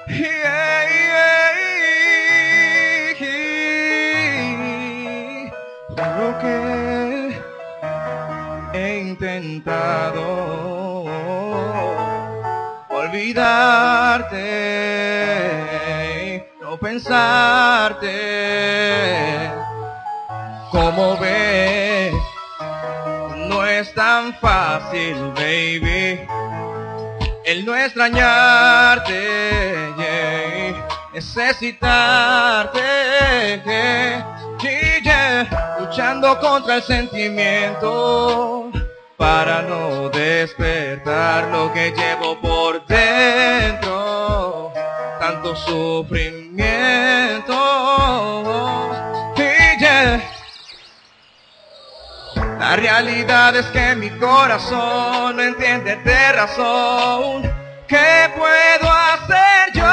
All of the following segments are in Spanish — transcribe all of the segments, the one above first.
Yeah, yeah, yeah. Por lo que he intentado olvidarte, no pensarte. Como ves, no es tan fácil, baby, el no extrañarte, yeah, necesitarte, yeah, luchando contra el sentimiento para no despertar lo que llevo por dentro, tanto sufrimiento, yeah. La realidad es que mi corazón no entiende de razón. ¿Qué puedo hacer yo,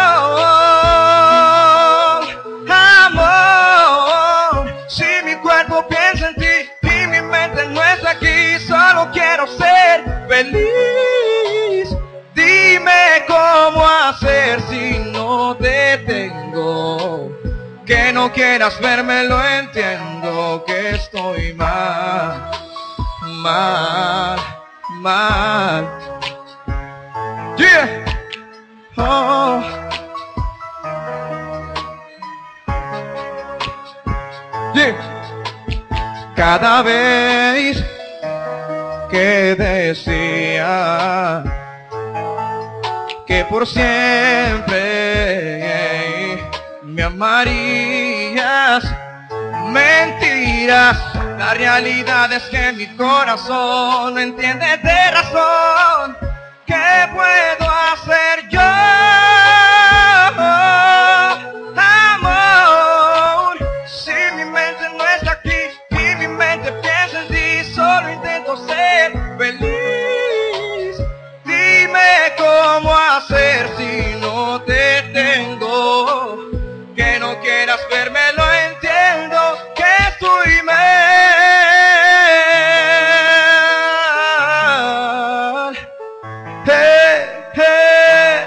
amor? Si mi cuerpo piensa en ti y mi mente no está aquí, solo quiero ser feliz. Dime cómo hacer si no te tengo. Que no quieras verme, lo entiendo, que estoy mal, mal, mal. Yeah. Oh. Yeah. Cada vez que decía que por siempre me amarías, mentiras. La realidad es que mi corazón no entiende de razón. ¿Qué puedo hacer yo, amor? Si mi mente no está aquí y mi mente piensa en ti, solo intento ser feliz. Dime cómo hacer si no te tengo. Que no quieras verme, lo entiendo, que estoy mal. Hey, hey,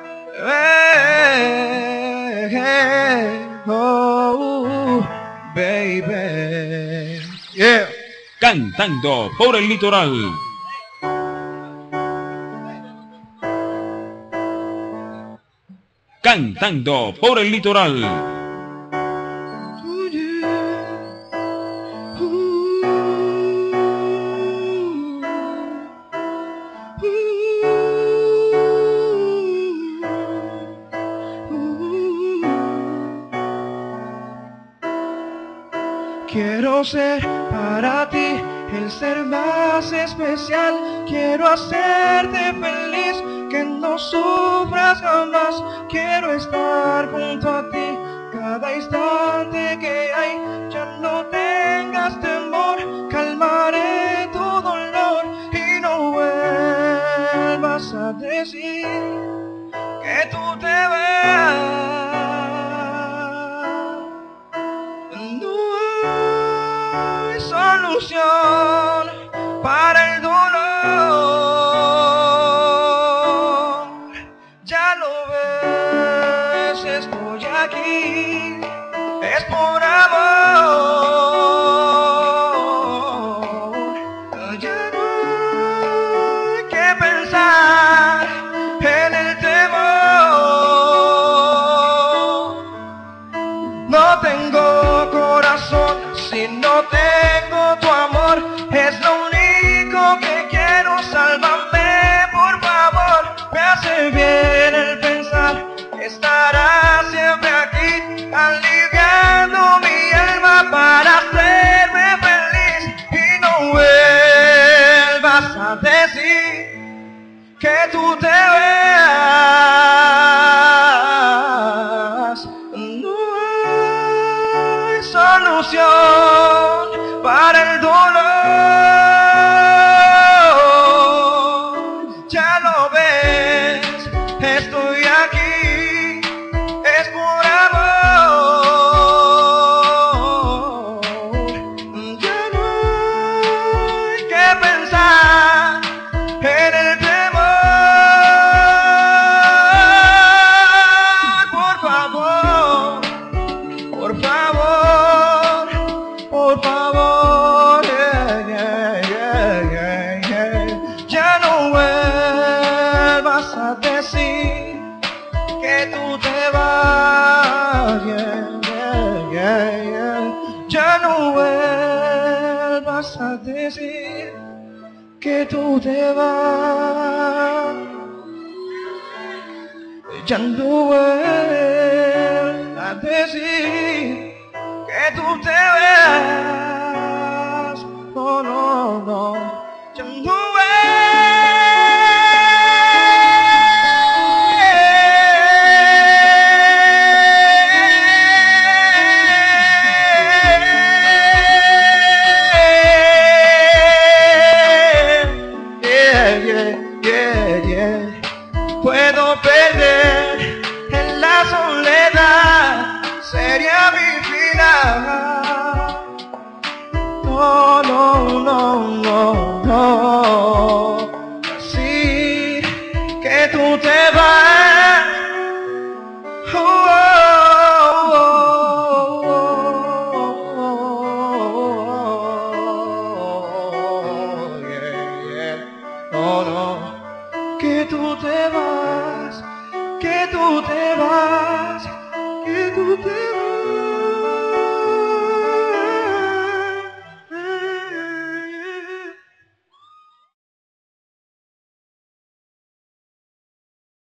hey, hey, oh, baby. Yeah. Cantando por el litoral. Cantando por el litoral. Quiero ser para ti el ser más especial. Quiero hacerte feliz, que no sufras jamás. Quiero estar junto a ti cada instante que hay. Ya no tengas temor, calmaré tu dolor y no vuelvas a decir que tú te vas. Solución para el dolor. Ya lo ves, estoy aquí, es por amor. Ya no hay que pensar en el temor. No tengo corazón si no tengo tu amor, es lo único que quiero. Sálvame, por favor. Me hace bien el pensar que estarás siempre aquí, aliviando mi decir que tú te vas, ya no vuelvo a decir que tú te vas, no, no, no, ya no puedo perder en la soledad, sería mi final. No, no, no, no, no, así que tú te vas. Oh, oh, oh, yeah, yeah. No, no, que tú te vas, que tú te vas, que tú te vas.